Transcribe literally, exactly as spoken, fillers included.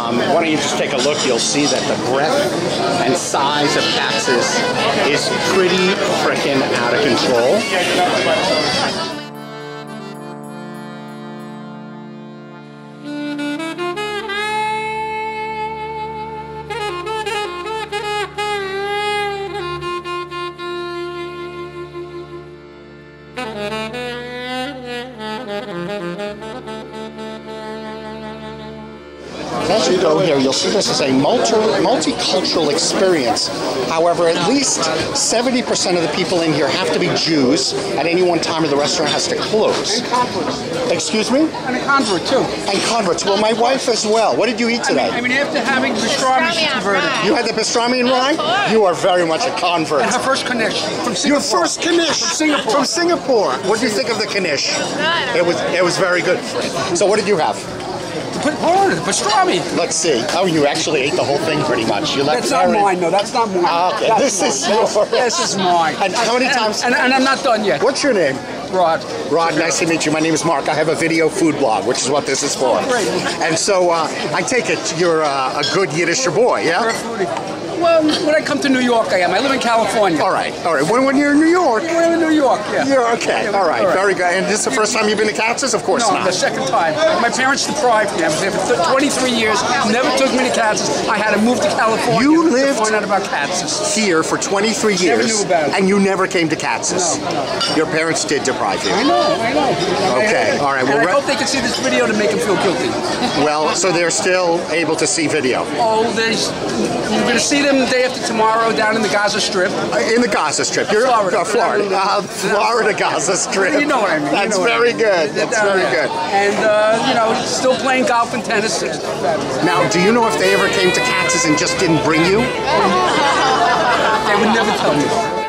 Um, why don't you just take a look? You'll see that the breadth and size of Katz's is pretty frickin' out of control. As you go here, you'll see this is a multi multicultural experience. However, at least seventy percent of the people in here have to be Jews at any one time, or the restaurant has to close. And converts. Excuse me? And a convert, too. And converts. Well, my wife as well. What did you eat today? I mean, I mean after having pastrami, she's converted. You had the pastrami and rye? You are very much a convert. And her first knish from Singapore. Your first knish from Singapore. From Singapore. What did you think of the knish? It was it was very good. So what did you have? Put on it, pastrami. Let's see. Oh, you actually ate the whole thing pretty much. You left That's not Aaron. mine, no. That's not mine. Ah, okay. That's This is mine. yours. This is mine. And how many times? And, and, and I'm not done yet. What's your name? Rod. Rod, nice to meet you. My name is Mark. I have a video food blog, which is what this is for. Great. And so uh, I take it you're uh, a good Yiddisher boy, yeah? You're a foodie. Well, when I come to New York, I am. I live in California. All right, all right. When, when you're in New York, We're in New York, yeah. you're okay. Yeah, all right, all right. very good. And this is the first time you've been to Katz's? Of course No, not. the second time. My parents deprived me. I was there for twenty-three years. Never took me to Katz's. I had to move to California You lived to find out about Katz's. Here for twenty-three years, Never knew about it. and you never came to Katz's. No, no. Your parents did deprive you. I know, I know. Okay, all right. Well, And I re- hope they can see this video to make them feel guilty. Well, so they're still able to see video. Oh, there's, you're going to see them the day after tomorrow down in the Gaza Strip. Uh, In the Gaza Strip. You're Florida. Uh, Florida. Uh, Florida Gaza Strip. You know what I mean. You That's know what I very mean. good. That's Down very there. good. And, uh, you know, still playing golf and tennis. It's fabulous. Now, do you know if they ever came to Katz's and just didn't bring you? They would never tell me.